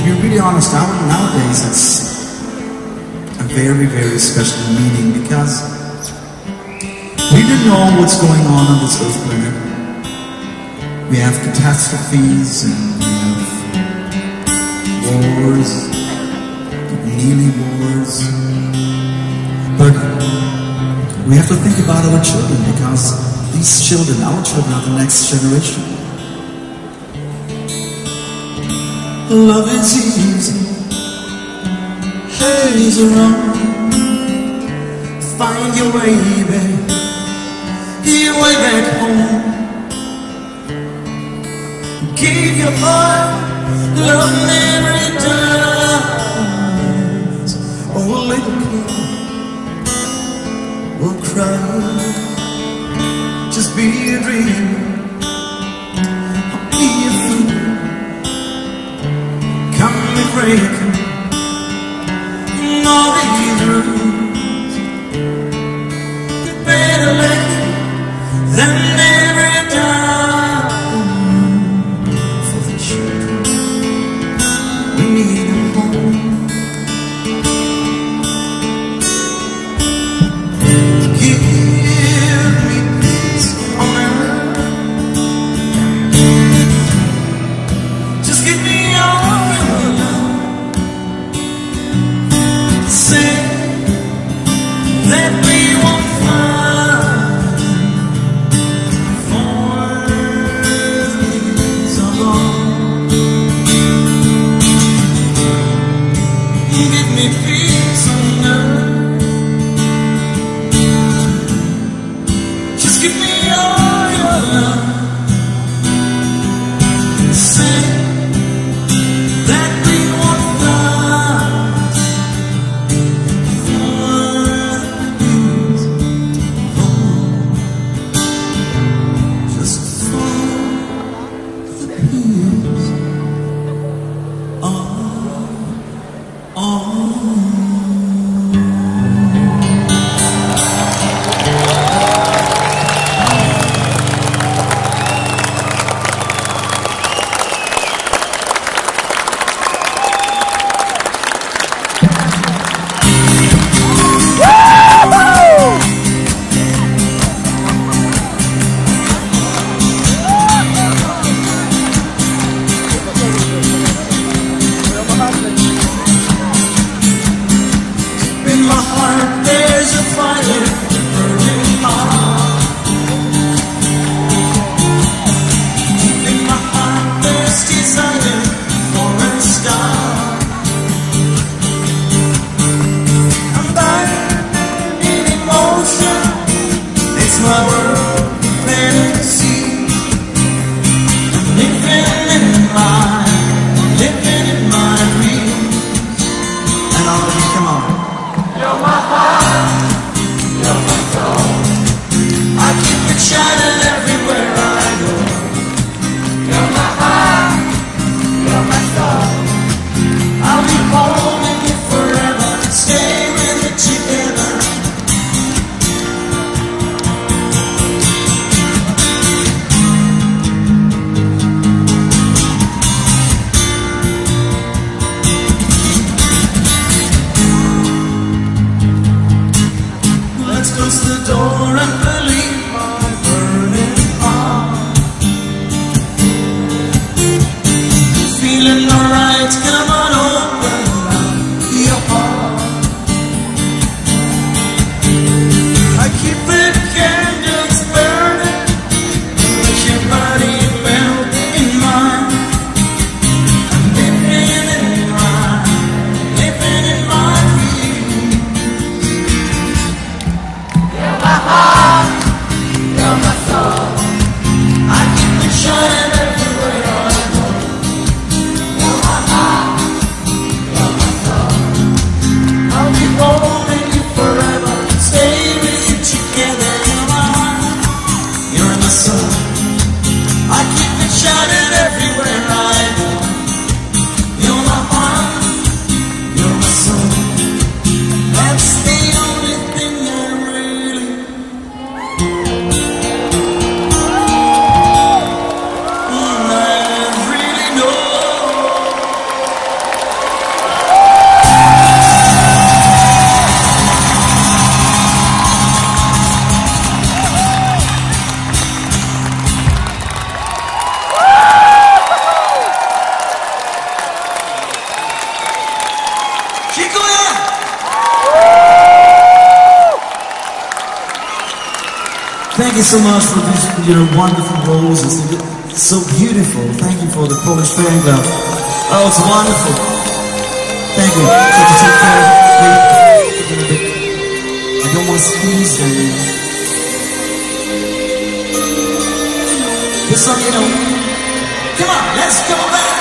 to be really honest, nowadays it's a very, very special meaning because we don't know what's going on this earth planet. We have catastrophes and we have wars, nearly wars, but we have to think about our children because these children, our children, are the next generation. Love is easy, hate is wrong. Find your way, babe, your way back home. Give your heart, love never dies. Oh, a little kid will cry. Just be a dream, be a fool. Come and break all these rules. Better late than never done. For the children, we need a home. Give me peace on earth. Just give me all your love. Say that we won't find for so long. Thank you so much for these, wonderful roses. It's so beautiful. Thank you for the Polish fan club. Oh, it's wonderful. Thank you. Have to take care of me. I don't want to squeeze them. This song, come on, let's go back.